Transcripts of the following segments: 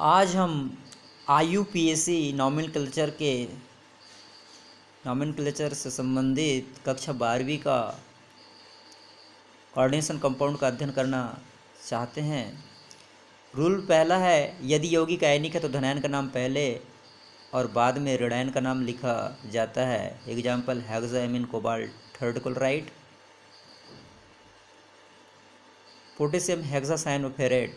आज हम IUPAC nomenclature से संबंधित कक्षा 12वीं का कोऑर्डिनेशन कंपाउंड का अध्ययन करना चाहते हैं। रूल पहला है, यदि यौगिक आयनिक है तो धनायन का नाम पहले और बाद में ऋणायन का नाम लिखा जाता है। Example hexaammine cobalt third chloride, potassium hexacyanoferrate.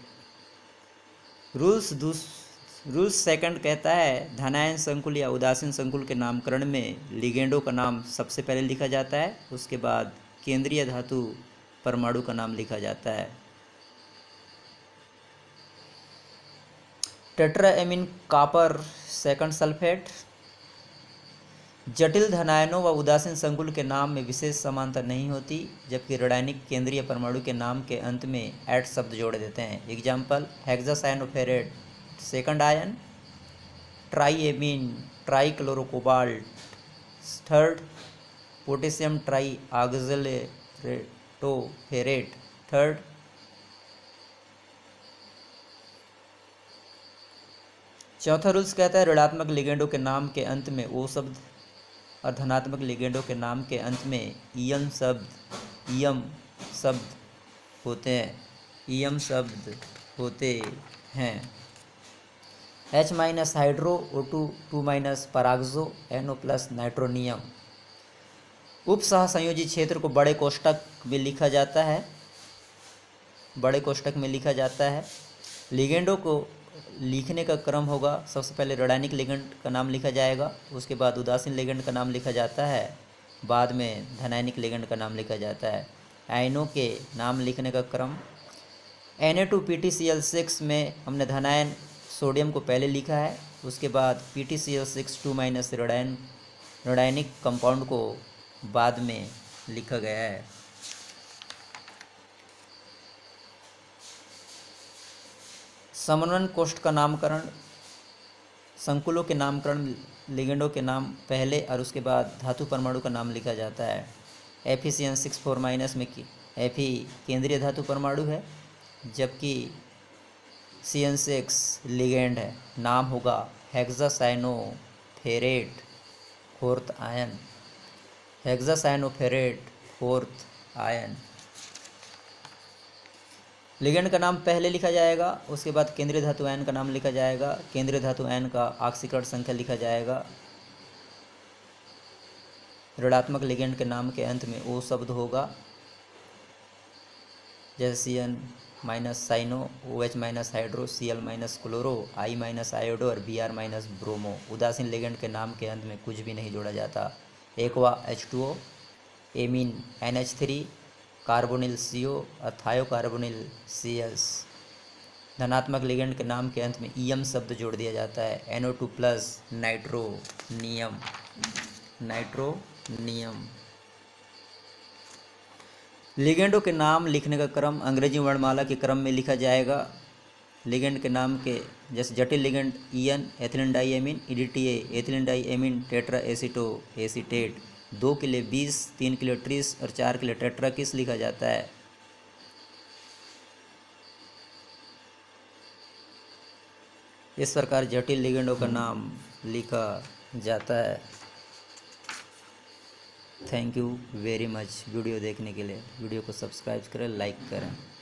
Rules second कहता है, धनायन संकुल या उदासीन संकुल के नामकरण में लिगेंडों का नाम सबसे पहले लिखा जाता है, उसके बाद केंद्रीय धातु परमाणु का नाम लिखा जाता है। Tetraammine copper second sulphate. जटिल धनायनों व उदासीन संकुल के नाम में विशेष समानता नहीं होती, जबकि ऋणायनिक केंद्रीय परमाणु के नाम के अंत में एट शब्द जोड़ देते हैं। Example hexacyanoferrate second ion, triammine trichlorocobalt third, potassium trioxalatoferrate third. चौथा रूल्स कहता है, ऋणात्मक लिगेंडों के नाम के अंत में ओ शब्द और धनात्मक लिगेंडों के नाम के अंत में ईयम शब्द होते हैं। H minus hydro O2 2 minus परागजो NO प्लस नाइट्रोनियम। उप सहसंयोजी क्षेत्र को बड़े कोष्ठक में लिखा जाता है। लिगेंडों को लिखने का क्रम होगा, सबसे पहले ऋणायनिक लिगेंड का नाम लिखा जाएगा, उसके बाद उदासीन लिगेंड का नाम लिखा जाता है, बाद में धनायनिक लिगेंड का नाम लिखा जाता है। आयनों के नाम लिखने का क्रम, Na2PtCl6 में हमने धनायन सोडियम को पहले लिखा है, उसके बाद PtCl6 2 माइनस ऋणायनिक कंपाउंड को बाद में लिखा गया है। समन्वयन कोष्ठ का नामकरण, संकुलों के नामकरण लिगेंडों के नाम पहले और उसके बाद धातु परमाणु का नाम लिखा जाता है। FeCN6 4 माइनस में Fe केंद्रीय धातु परमाणु है, जबकि CN6 लिगेंड है। नाम होगा हेक्सासाइनोफेरेट फोर्थ आयन। लिगेंड का नाम पहले लिखा जाएगा, उसके बाद केंद्रीय धातु आयन का नाम लिखा जाएगा, केंद्रीय धातु आयन का ऑक्सीकरण संख्या लिखा जाएगा। ऋणात्मक लिगेंड के नाम के अंत में ओ शब्द होगा, जैसे CN minus cyano, OH minus hydro, Cl minus chloro, I minus iodo और Br माइनस ब्रोमो। उदासीन लिगेंड के नाम के अंत में कुछ भी नहीं जोड़ा जाता। Aqua H2O, amine NH3, carbonyl CO और थायोकार्बोनिल CS। धनात्मक लिगेंड के नाम के अंत में ईयम शब्द जोड़ दिया जाता है, NO2 प्लस नाइट्रोनियम। लिगेंडों के नाम लिखने का क्रम अंग्रेजी वर्णमाला के क्रम में लिखा जाएगा। लिगेंड के नाम के जैसे जटिल ligand EN ethylene diamine, EDTA ethylene diamine tetra acetate, 2 के लिए 20, 3 के लिए ट्रिस और 4 के लिए टेट्राकिस लिखा जाता है। इस प्रकार जटिल लिगेंडों का नाम लिखा जाता है। Thank you very much video देखने के लिए। वीडियो को सब्सक्राइब करें, लाइक करें।